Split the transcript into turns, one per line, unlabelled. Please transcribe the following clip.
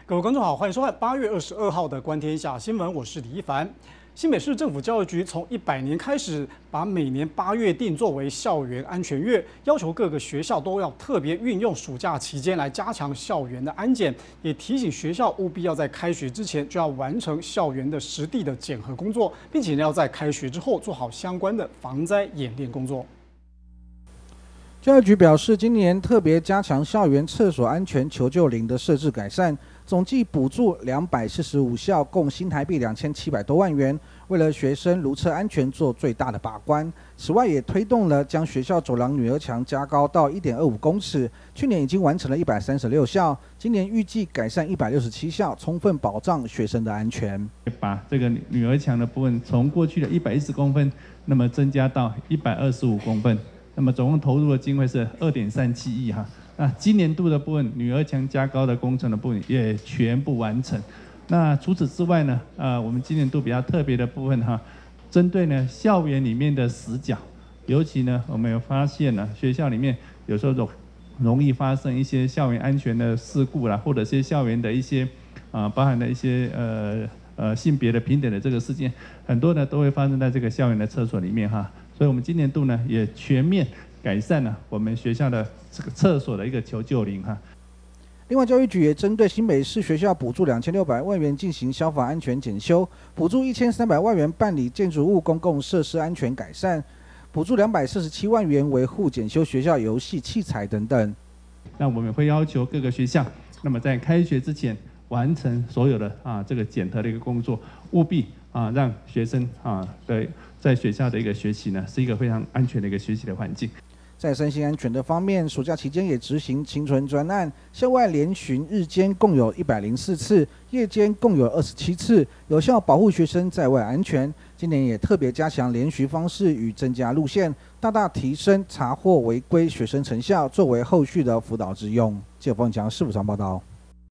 各位观众好，欢迎收看8月22号的《观天下新闻》，我是李一凡。新北市政府教育局从100年开始，把每年8月定作为校园安全月，要求各个学校都要特别运用暑假期间来加强校园的安检，也提醒学校务必要在开学之前就要完成校园的实地的检核工作，并且要在开学之后做好相关的防灾演练工作。
教育局表示，今年特别加强校园厕所安全求救铃的设置改善，总计补助245校，共新台币2700多万元，为了学生如厕安全做最大的把关。此外，也推动了将学校走廊女儿墙加高到1.25公尺，去年已经完成了136校，今年预计改善167校，充分保障学生的安全。
把这个女儿墙的部分从过去的110公分，那么增加到125公分。那么总共投入的经费是2.37亿哈。那今年度的部分，女儿墙加高的工程的部分也全部完成。那除此之外呢，我们今年度比较特别的部分哈，针对呢校园里面的死角，尤其呢我们有发现呢，学校里面有时候容易发生一些校园安全的事故啦，或者是校园的一些包含的一些性别的平等的这个事件，很多呢都会发生在这个校园的厕所里面哈。所以，我们今年度呢也全面改善了我们学校的这个厕所的一个求救铃哈。
另外，教育局也针对新北市学校补助2600万元进行消防安全检修，补助1300万元办理建筑物公共设施安全改善，补助247万元维护检修学校游戏器材等等。
那我们会要求各个学校，那么在开学之前完成所有的这个检核的一个工作，务必让学生在学校的一个学习呢，是一个非常安全的一个学习的环境。
在身心安全的方面，暑假期间也执行青春专案，校外联巡日间共有104次，夜间共有27次，有效保护学生在外安全。今年也特别加强联巡方式与增加路线，大大提升查获违规学生成效，作为后续的辅导之用。记者冯强市府上报道。